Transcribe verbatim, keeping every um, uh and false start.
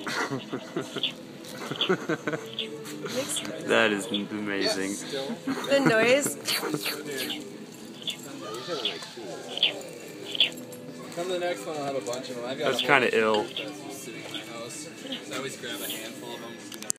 That is amazing. The noise. Come to the next one, I'll have a bunch of them. I've got That's kind of ill. sitting in my house. So I always grab a handful of them.